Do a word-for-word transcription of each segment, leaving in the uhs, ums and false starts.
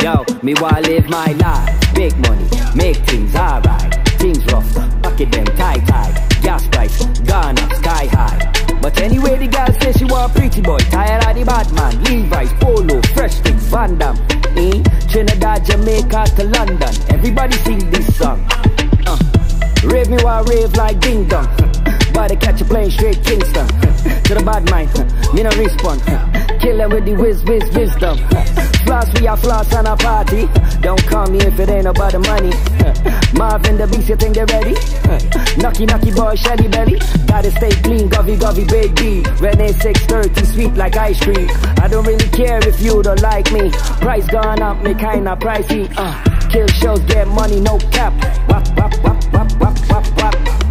Yo, me wanna live my life. Big money, make things alright. Things rough, pocket them tight tight. Gas price, gone up sky high. But anyway, the girl says she want a pretty boy. Tired of the bad man, Levi's, Polo, Fresh Things, Van Damme. Eh? Trinidad, Jamaica to London. Everybody sing this song. Uh. Rave me while rave like ding dong. Body catch a plane straight Kingston. To the bad mind, me no respond. Kill them with the whiz whiz wisdom. Floss we are floss on a party. Don't call me if it ain't about the money. Marvin the Beast, you think they ready? Knocky knocky boy, Shelly belly. Gotta stay clean, govy govy big D. Renee six thirty, sweet like ice cream. I don't really care if you don't like me. Price gone up, me kinda pricey. Uh, kill shows, get money, no cap. Wap wap wap wap wap wap wap.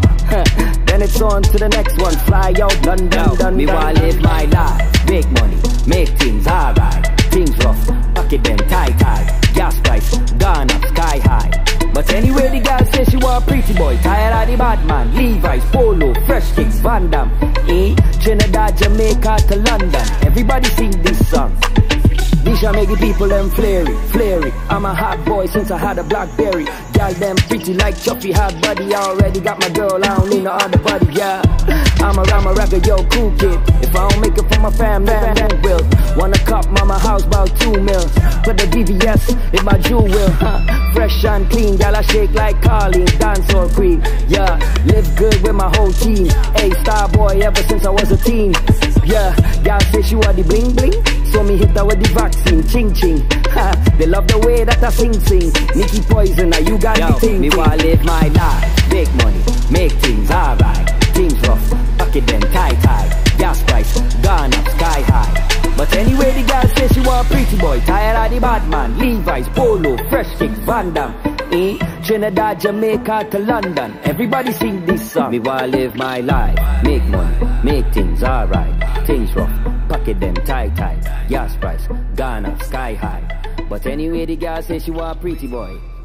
Then it's on to the next one. Fly out, done done done. Me wanna live my life. Big money, make things alright. Things rough, pocket them tight tight. Gas price, gone up sky high. But anyway, the girl says she want a pretty boy. Tired of the bad man, Levi's, Polo, Fresh Things, Van Damme. Eh? Trinidad, Jamaica to London. Everybody sing this song. These shall make the people them flary, flary. I'm a hot boy since I had a Blackberry. Girl them pretty like Chuffy, hot body. I already got my girl, I don't need no other body, yeah. I'm a rama rapper, yo, cool kid. If I don't make it for my family, then will. Wanna cop mama house, about two mils. Put the D V S in my jewel will, huh? Fresh and clean, gal I shake like Carly, dancehall queen. Yeah, live good with my whole team. A star boy ever since I was a teen. Yeah, gal say she want the bling bling. So me hit her with the vaccine, ching ching. Ha, they love the way that I sing sing. Nicky Poison, now you got the thing. Me wanna live my life, big money, make things alright. Things rough, pocket them tight tight. Gas price, gone up sky high. But anyway, the girl says she want a pretty boy. Tired of the bad man, Levi's, Polo, Fresh Things, Van Damme. Eh? Trinidad, Jamaica to London. Everybody sing this song. Me wanna live my life, make money, make things alright. Things rough, pocket them tight tight. Gas price, gone up sky high. But anyway, the girl says she want a pretty boy.